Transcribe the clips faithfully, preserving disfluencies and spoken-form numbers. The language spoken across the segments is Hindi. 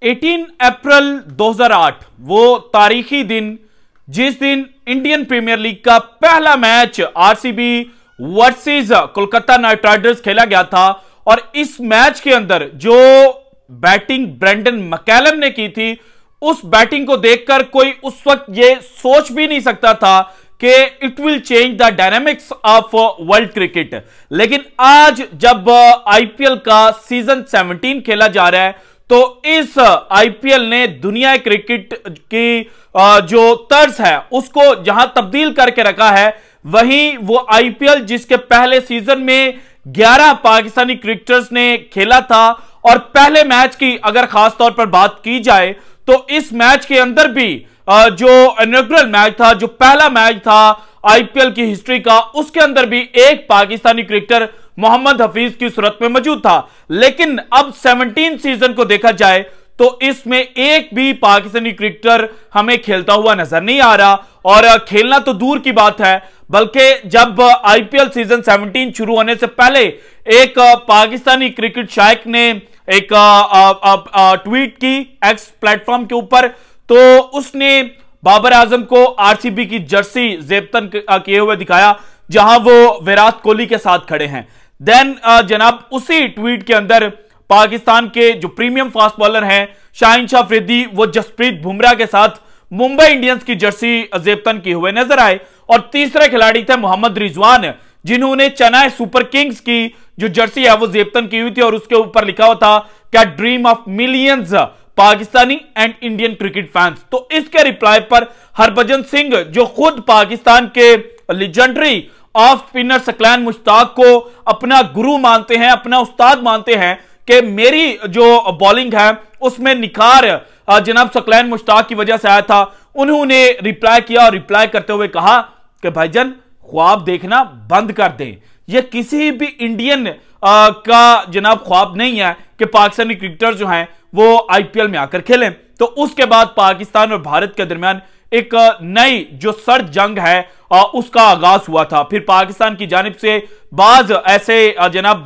अठारह अप्रैल दो हज़ार आठ वो तारीखी दिन जिस दिन इंडियन प्रीमियर लीग का पहला match RCB versus Kolkata Knight Riders खेला गया था। और इस मैच के अंदर जो बैटिंग ब्रेंडन मैकलम ने की थी, उस बैटिंग को देखकर कोई उस वक्त ये सोच भी नहीं सकता था कि it will change the dynamics of world cricket. लेकिन आज जब आईपीएल का सीजन सत्रह खेला जा रहा है तो इस आईपीएल ने दुनिया क्रिकेट की जो तर्ज है उसको जहां तब्दील करके रखा है, वहीं वो आईपीएल जिसके पहले सीजन में ग्यारह पाकिस्तानी क्रिकेटर्स ने खेला था। और पहले मैच की अगर खास तौर पर बात की जाए तो इस मैच के अंदर भी जो इनॉग्रल मैच था, जो पहला मैच था आईपीएल की हिस्ट्री का, उसके अंदर भी एक पाकिस्तानी क्रिकेटर मोहम्मद हफीज की सूरत में मौजूद था। लेकिन अब सत्रह सीजन को देखा जाए तो इसमें एक भी पाकिस्तानी क्रिकेटर हमें खेलता हुआ नजर नहीं आ रहा। और खेलना तो दूर की बात है, बल्कि जब आईपीएल सीजन सत्रह शुरू होने से पहले एक पाकिस्तानी क्रिकेट शायक ने एक आ, आ, आ, ट्वीट की एक्स प्लेटफॉर्म के ऊपर, तो उसने बाबर आजम को आरसीबी की जर्सी जेबतन किए हुए दिखाया जहां वो विराट कोहली के साथ खड़े हैं। देन जनाब उसी ट्वीट के अंदर पाकिस्तान के जो प्रीमियम फास्ट बॉलर हैं शाहीन शाह अफरीदी, वो जसप्रीत बुमराह के साथ मुंबई इंडियंस की जर्सी जेबतन किए हुए नजर आए। और तीसरे खिलाड़ी थे मोहम्मद रिजवान, जिन्होंने चेन्नई सुपर किंग्स की जो जर्सी है वो जेबतन की हुई थी और उसके ऊपर लिखा हुआ था क्या dream of millions Pakistani and Indian cricket fans. तो इसके रिप्लाई पर हरभजन सिंह, जो खुद पाकिस्तान के legendary off spinner Saqlain Mushtaq को अपना गुरु मानते हैं, अपना उस्ताद मानते हैं, कि मेरी जो बॉलिंग है उसमें निखार जनाब सकलैन मुश्ताक की वजह से आया था, उन्होंने रिप्लाई किया और रिप्लाई करते हुए कहा कि भाईजान ख्वाब देखना बंद कर दें। यह किसी भी इंडियन आ, का जनाब ख्वाब नहीं है कि पाकिस्तानी क्रिकेटर जो हैं वो आईपीएल में आकर खेलें। तो उसके बाद पाकिस्तान और भारत के दरमियान एक नई जो सर्द जंग है आ, उसका आगाज हुआ था। फिर पाकिस्तान की जानिब से बाज ऐसे जनाब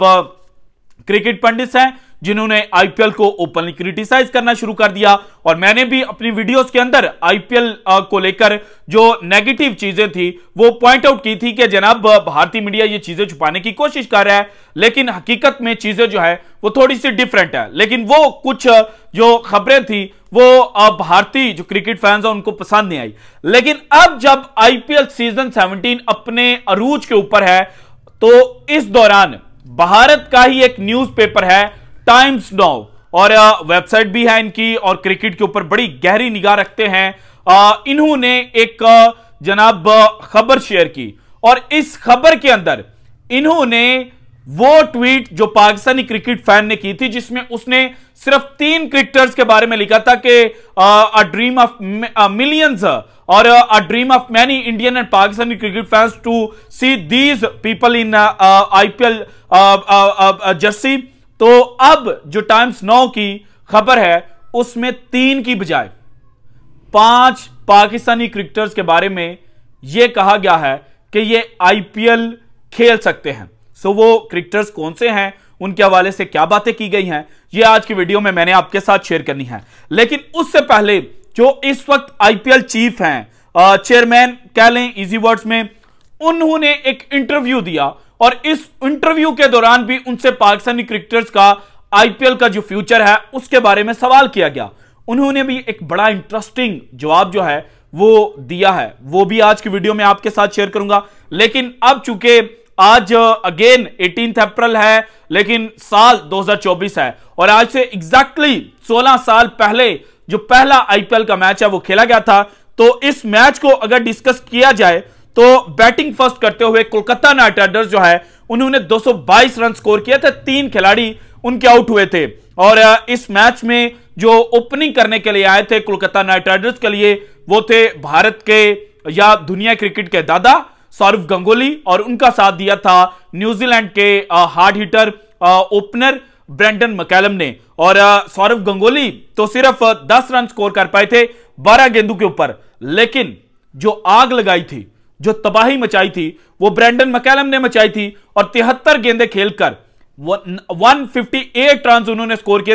क्रिकेट पंडित हैं जिन्होंने आईपीएल को ओपनली क्रिटिसाइज करना शुरू कर दिया। और मैंने भी अपनी वीडियोस के अंदर आईपीएल को लेकर जो नेगेटिव चीजें थी वो पॉइंट आउट की थी कि जनाब भारतीय मीडिया ये चीजें छुपाने की कोशिश कर रहा है, लेकिन हकीकत में चीजें जो है वो थोड़ी सी डिफरेंट है। लेकिन वो कुछ जो खबरें थी वो भारतीय जो क्रिकेट फैंस हैं उनको पसंद नहीं आई। लेकिन अब जब आईपीएल सीजन सत्रह अपने अरूज के ऊपर है तो इस दौरान भारत का ही एक न्यूज़पेपर है टाइम्स नाउ, और वेबसाइट भी है इनकी और क्रिकेट के ऊपर बड़ी गहरी निगाह रखते हैं। इन्होंने एक जनाब खबर शेयर की और इस खबर के अंदर इन्होंने वो ट्वीट जो पाकिस्तानी क्रिकेट फैन ने की थी जिसमें उसने सिर्फ तीन क्रिकेटर्स के बारे में लिखा था कि अ ड्रीम ऑफ मिलियंस और a dream of many Indian and Pakistani cricket fans to see these people in IPL jersey. तो अब जो टाइम्स नाउ की खबर है उसमें तीन की बजाय पांच पाकिस्तानी क्रिकेटर्स के बारे में यह कहा गया है कि ये आईपीएल खेल सकते हैं। सो वो क्रिकेटर्स कौन से हैं, उनके हवाले से क्या बातें की गई हैं, ये आज की वीडियो में मैंने आपके साथ शेयर करनी है। लेकिन उससे पहले जो इस वक्त आईपीएल चीफ हैं, चेयरमैन कह लें इजी वर्ड्स में, उन्होंने एक इंटरव्यू दिया और इस इंटरव्यू के दौरान भी उनसे पाकिस्तानी क्रिकेटर्स का आईपीएल का जो फ्यूचर है उसके बारे में सवाल किया गया। उन्होंने भी एक बड़ा इंटरेस्टिंग जवाब जो है वो दिया है, वो भी आज की वीडियो में आपके साथ शेयर करूंगा। लेकिन अब चूंकि आज अगेन अठारह अप्रैल है, लेकिन साल दो हज़ार चौबीस है और आज से एग्जैक्टली सोलह साल पहले जो पहला आईपीएल का मैच है वो खेला गया था। तो इस मैच को अगर डिस्कस किया जाए तो बैटिंग फर्स्ट करते हुए कोलकाता नाइट राइडर्स जो है उन्होंने दो सौ बाईस रन स्कोर किए थे, तीन खिलाड़ी उनके आउट हुए थे। और इस मैच में जो ओपनिंग करने के लिए आए थे कोलकाता नाइट राइडर्स के लिए वो थे भारत के या दुनिया क्रिकेट के दादा सौरव गंगोली, और उनका साथ दिया था न्यूजीलैंड के hard hitter opener Brendon McCullum ने। और सौरव गंगोली तो सिर्फ दस रन स्कोर कर पाए थे बारह गेंदों के ऊपर, लेकिन जो आग लगाई थी, जो तबाही मचाई थी, वो ब्रेंडन मैकलम ने मचाई थी। और तिहत्तर गेंदें खेलकर एक सौ अट्ठावन रन उन्होंने स्कोर किए थे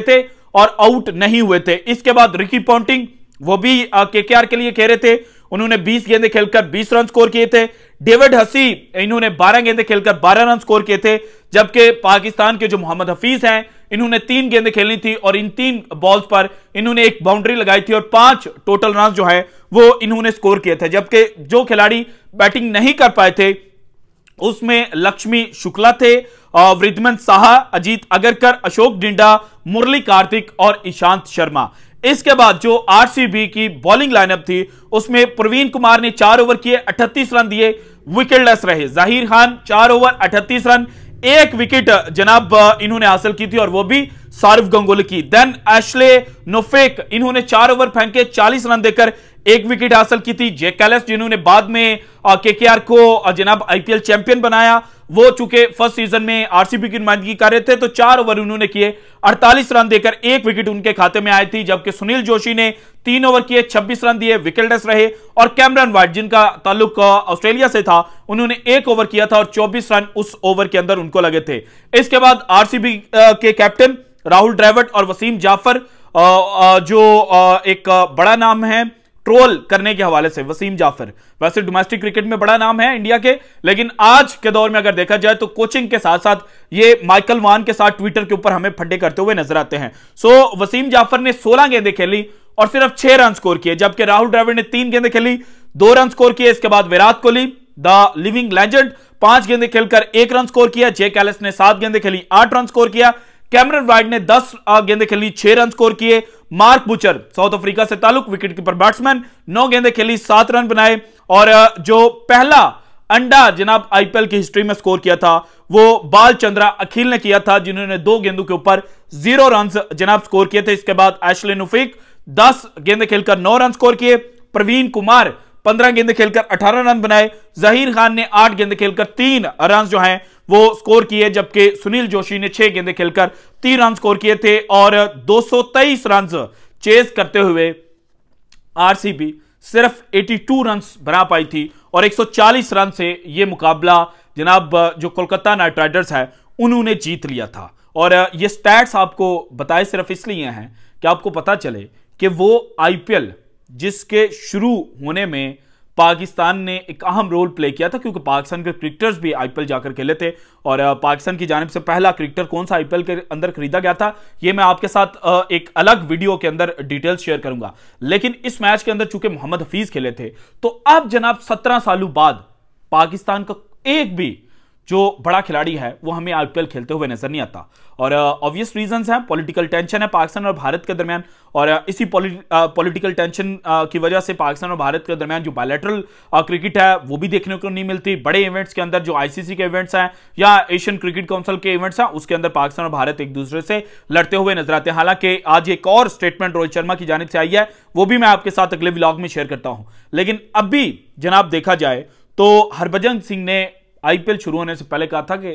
और आउट नहीं हुए थे। इसके बाद रिकी पॉन्टिंग वो भी केकेआर के लिए खेल रहे थे, उन्होंने बीस गेंदें खेलकर बीस रन स्कोर किए थे। डेविड हसी इन्होंने बारह गेंदें खेलकर बारह रन स्कोर किए थे, जबकि पाकिस्तान के जो मोहम्मद हफीज हैं इन्होंने तीन गेंदें खेलनी थी और इन तीन बॉल्स पर इन्होंने एक बाउंड्री लगाई थी और पांच टोटल रन जो है वो इन्होंने स्कोर किए थे। जबकि जो खिलाड़ी बैटिंग नहीं कर पाए थे उसमें लक्ष्मी शुक्ला थे, वृद्धमन साहा, अजीत अगरकर, अशोक डिंडा, मुरली कार्तिक और ईशांत शर्मा। इसके बाद जो आरसीबी की बॉलिंग लाइनअप थी उसमें प्रवीण कुमार ने चार ओवर किए, अड़तीस रन दिए, विकेटलेस रहे। जहीर खान चार ओवर अड़तीस रन, एक विकेट जनाब इन्होंने हासिल की थी और वो भी सारिफ गंगोली की। देन एशले नोफेक इन्होंने चार ओवर फेंके, चालीस रन देकर एक विकेट हासिल की थी। जे कैलेस जिन्होंने बाद में केकेआर को जनाब आईपीएल चैंपियन बनाया, वो चूंकि फर्स्ट सीजन में आरसीबी की नुमाइंदगी कर रहे थे तो चार ओवर उन्होंने किए, अड़तालीस रन देकर एक विकेट उनके खाते में आई थी। जबकि सुनील जोशी ने तीन ओवर किए, छब्बीस रन दिए, विकेटलेस रहे। और कैमरन वाइट जिनका ताल्लुक ऑस्ट्रेलिया से था उन्होंने एक ओवर किया था और चौबीस रन उस ओवर के अंदर उनको लगे थे। इसके बाद आरसीबी के कैप्टन राहुल द्रविड़ और वसीम जाफर, जो एक बड़ा नाम है ट्रोल करने के हवाले से, वसीम जाफर वैसे डोमेस्टिक क्रिकेट में बड़ा नाम है इंडिया के, लेकिन आज के दौर में अगर देखा जाए तो कोचिंग के साथ साथ ये माइकल वान के साथ ट्विटर के ऊपर हमें फड्डे करते हुए नजर आते हैं। सो वसीम जाफर ने सोलह गेंदें खेली और सिर्फ छह रन स्कोर किए, जबकि राहुल द्रविड़ ने तीन गेंदें खेली, दो रन स्कोर किए। इसके बाद Virat Kohli the living legend पांच गेंदें खेलकर एक रन स्कोर किया। जे कैलिस ने सात गेंदें खेली, आठ रन स्कोर किया। कैमरन वाइट ने दस गेंदें खेली, छह रन स्कोर किए। मार्क बुचर साउथ अफ्रीका से ताल्लुक विकेटकीपर बैट्समैन, नौ गेंदें खेली, सात रन बनाए। और जो पहला अंडा जनाब आईपीएल की हिस्ट्री में स्कोर किया था वो बाल चंद्रा अखिल ने किया था, जिन्होंने दो गेंदों के ऊपर जीरो रन जनाब स्कोर किए थे। इसके बाद एशले नुफीक दस गेंदें खेलकर नौ रन स्कोर किए। प्रवीण कुमार पंद्रह गेंदें खेलकर अठारह रन बनाए। जहीर खान ने आठ गेंदें खेलकर तीन रन जो हैं वो स्कोर किए, जबकि सुनील जोशी ने छह गेंदें खेलकर तीन रन स्कोर किए थे। और दो सौ तेईस रन चेस करते हुए आरसीबी सिर्फ बयासी रन बना पाई थी और एक सौ चालीस रन से यह मुकाबला जनाब जो कोलकाता नाइट राइडर्स है उन्होंने जीत लिया था। और ये स्टैट्स आपको बताए सिर्फ इसलिए हैं कि आपको पता चले कि वो आईपीएल जिसके शुरू होने में पाकिस्तान ने एक अहम रोल प्ले किया था, क्योंकि पाकिस्तान के क्रिकेटर्स भी आईपीएल जाकर खेले थे। और पाकिस्तान की जानिब से पहला क्रिकेटर कौन सा आईपीएल के अंदर खरीदा गया था ये मैं आपके साथ एक अलग वीडियो के अंदर डिटेल्स शेयर करूंगा। लेकिन इस मैच के अंदर चूंकि मोहम्मद हफीज खेले थे तो अब जनाब सत्रह सालों बाद पाकिस्तान का एक भी जो बड़ा खिलाड़ी है वो हमें आईपीएल खेलते हुए नजर नहीं आता। और ऑब्वियस रीजंस हैं, पॉलिटिकल टेंशन है पाकिस्तान और भारत के दरमियान, और इसी पॉलिटिकल टेंशन की वजह से पाकिस्तान और भारत के दरमियान जो बायलैटरल क्रिकेट है वो भी देखने को नहीं मिलती। बड़े इवेंट्स के अंदर जो आईसीसी के इवेंट्स हैं या एशियन क्रिकेट काउंसिल के इवेंट्स हैं उसके अंदर पाकिस्तान और भारत एक दूसरे से लड़ते हुए नजर आते हैं। हालांकि आज एक और स्टेटमेंट रोहित शर्मा की जानिब से आई है, वो भी मैं आपके साथ अगले व्लॉग में शेयर करता हूं। लेकिन अभी जनाब देखा जाए तो हरभजन सिंह ने आईपीएल शुरू होने से पहले कहा था कि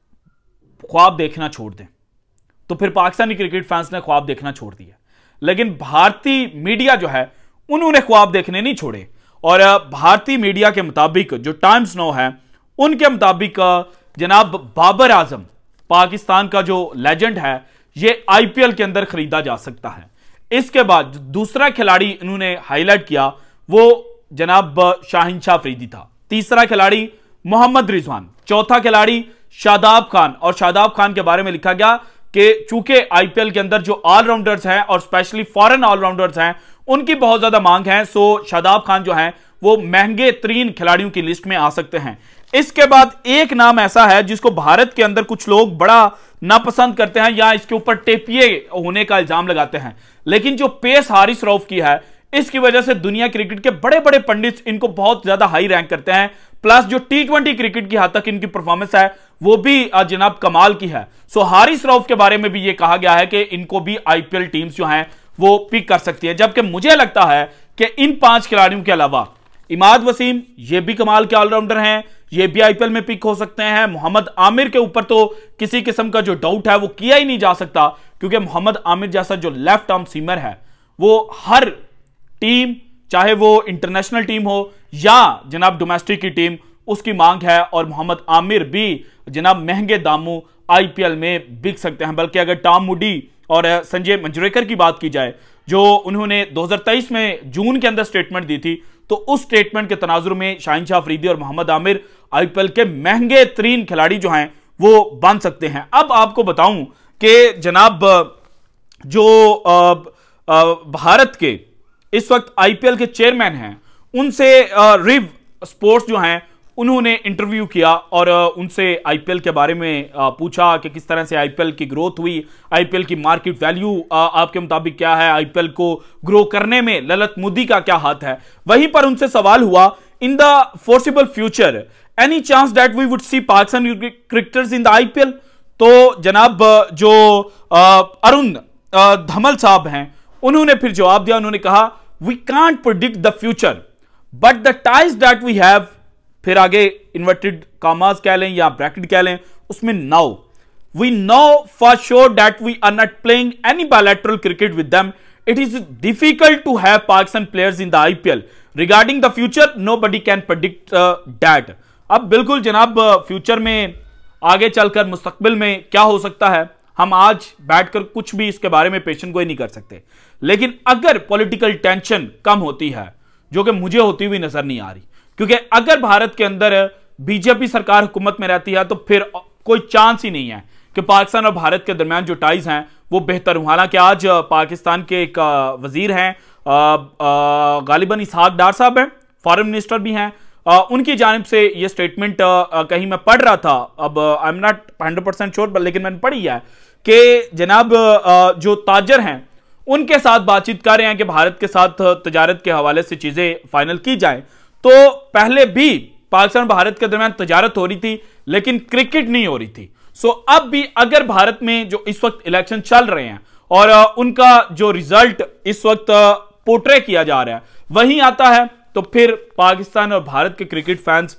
ख्वाब देखना छोड़ दें, तो फिर पाकिस्तानी क्रिकेट फैंस ने ख्वाब देखना छोड़ दिया। लेकिन भारतीय मीडिया जो है उन्होंने ख्वाब देखने नहीं छोड़े। और भारतीय मीडिया के मुताबिक जो टाइम्स नाउ है उनके मुताबिक जनाब बाबर आजम पाकिस्तान का जो लेजेंड है ये आईपीएल के अंदर खरीदा जा सकता है। इसके बाद दूसरा खिलाड़ी इन्होंने हाईलाइट किया वो जनाब शाहीन शाह अफरीदी था। तीसरा खिलाड़ी मोहम्मद रिजवान, चौथा खिलाड़ी शादाब खान। और शादाब खान के बारे में लिखा गया कि चूंकि आईपीएल के अंदर जो ऑलराउंडर्स हैं और स्पेशली फॉरेन ऑलराउंडर्स हैं उनकी बहुत ज्यादा मांग है, सो शादाब खान जो हैं वो महंगे तरीन खिलाड़ियों की लिस्ट में आ सकते हैं। इसके बाद एक नाम ऐसा है जिसको भारत के अंदर कुछ लोग बड़ा नापसंद करते हैं या इसके ऊपर टेपिए होने का इल्जाम लगाते हैं, लेकिन जो पेस हारिस रऊफ की है इसकी वजह से दुनिया क्रिकेट के बड़े बड़े पंडित इनको बहुत ज्यादा हाई रैंक करते हैं। प्लस जो टी ट्वेंटी क्रिकेट की हद तक इनकी परफॉर्मेंस है वो भी जनाब कमाल की है। सो हारिस रऊफ के बारे में भी ये कहा गया है कि इनको भी आईपीएल टीम्स जो हैं वो पिक कर सकती है। जबकि मुझे लगता है कि इन पांच खिलाड़ियों के अलावा इमाद वसीम ये भी कमाल के ऑलराउंडर हैं, ये भी आईपीएल में पिक हो सकते हैं। मोहम्मद आमिर के ऊपर तो किसी किस्म का जो डाउट है वो किया ही नहीं जा सकता, क्योंकि मोहम्मद आमिर जैसा जो लेफ्ट आर्म सीमर है वो हर टीम, चाहे वो इंटरनेशनल टीम हो या जनाब डोमेस्टिक की टीम, उसकी मांग है। और मोहम्मद आमिर भी जनाब महंगे दामों आईपीएल में बिक सकते हैं। बल्कि अगर टॉम मूडी और संजय मंजरेकर की बात की जाए, जो उन्होंने दो हज़ार तेईस में जून के अंदर स्टेटमेंट दी थी, तो उस स्टेटमेंट के तनाजुर में शाहीन शाह अफरीदी और मोहम्मद आमिर आईपीएल के महंगे तरीन खिलाड़ी जो हैं वो बन सकते हैं। अब आपको बताऊं कि जनाब जो भारत के इस वक्त आईपीएल के चेयरमैन हैं, उनसे रिव स्पोर्ट्स जो हैं उन्होंने इंटरव्यू किया और उनसे आईपीएल के बारे में पूछा कि किस तरह से आईपीएल की ग्रोथ हुई, आईपीएल की मार्केट वैल्यू आपके मुताबिक क्या है, आईपीएल को ग्रो करने में ललित मोदी का क्या हाथ है। वहीं पर उनसे सवाल हुआ, in the forcible future any chance that we would see Pakistan cricketers in the IPL. तो जनाब जो अरुण धमल साहब हैं, उन्होंने फिर जवाब दिया, उन्होंने कहा we can't predict the future but the ties that we have, फिर आगे इन्वर्टेड कामास कह लें या ब्रैकेट कह लें, उसमें now we know for sure that we are not playing any bilateral cricket with them, it is difficult to have Pakistan players in the IPL, regarding the future nobody can predict that. अब बिल्कुल जनाब फ्यूचर में आगे चलकर मुस्तकबिल में क्या हो सकता है, हम आज बैठकर कुछ भी इसके बारे में पेशन गोई नहीं कर सकते, लेकिन अगर पॉलिटिकल टेंशन कम होती है, जो कि मुझे होती हुई नजर नहीं आ रही, क्योंकि अगर भारत के अंदर बीजेपी सरकार हुकूमत में रहती है तो फिर कोई चांस ही नहीं है कि पाकिस्तान और भारत के दरमियान जो टाइज हैं वो बेहतर हुआ। हालांकि आज पाकिस्तान के एक वजीर हैं, गालिबन इसहाक डार साहब हैं, फॉरेन मिनिस्टर भी हैं, उनकी जानिब से ये स्टेटमेंट कहीं मैं पढ़ रहा था, अब I am not hundred percent sure लेकिन मैंने पढ़ी है कि जनाब जो ताजर हैं उनके साथ बातचीत कर रहे हैं कि भारत के साथ तजारत के हवाले से चीजें फाइनल की जाए। तो पहले भी पाकिस्तान और भारत के दरमियान तजारत हो रही थी लेकिन क्रिकेट नहीं हो रही थी। सो अब भी अगर भारत में जो इस वक्त इलेक्शन चल रहे हैं और उनका जो रिजल्ट इस वक्त पोर्ट्रे किया जा रहा है वही आता है, तो फिर पाकिस्तान और भारत के क्रिकेट फैंस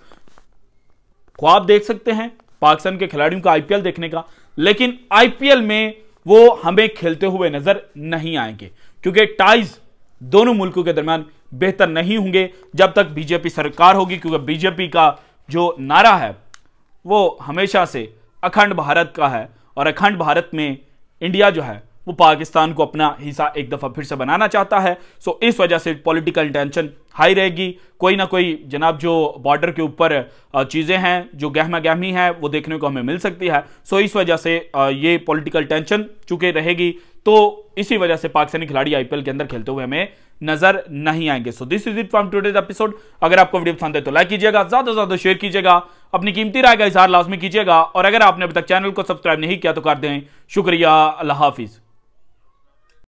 ख्वाब देख सकते हैं पाकिस्तान के खिलाड़ियों का आईपीएल देखने का, लेकिन आईपीएल में वो हमें खेलते हुए नजर नहीं आएंगे, क्योंकि टाइज दोनों मुल्कों के दरमियान बेहतर नहीं होंगे जब तक बीजेपी सरकार होगी, क्योंकि बीजेपी का जो नारा है वो हमेशा से अखंड भारत का है और अखंड भारत में इंडिया जो है वो पाकिस्तान को अपना हिस्सा एक दफा फिर से बनाना चाहता है। सो इस वजह से पॉलिटिकल टेंशन हाई रहेगी, कोई ना कोई जनाब जो बॉर्डर के ऊपर चीजें हैं जो गहमा गहमी है वो देखने को हमें मिल सकती है। सो इस वजह से ये पॉलिटिकल टेंशन चूंकि रहेगी तो इसी वजह से पाकिस्तानी खिलाड़ी आईपीएल के अंदर खेलते हुए हमें नजर नहीं आएंगे। So this is it from today's episode. अगर आपको वीडियो पसंद है तो लाइक कीजिएगा, ज्यादा से ज्यादा शेयर कीजिएगा, अपनी कीमती राय का इजहार लाजमी कीजिएगा, और अगर आपने अभी तक चैनल को सब्सक्राइब नहीं किया तो कर दें। शुक्रिया, अल्लाह हाफिज।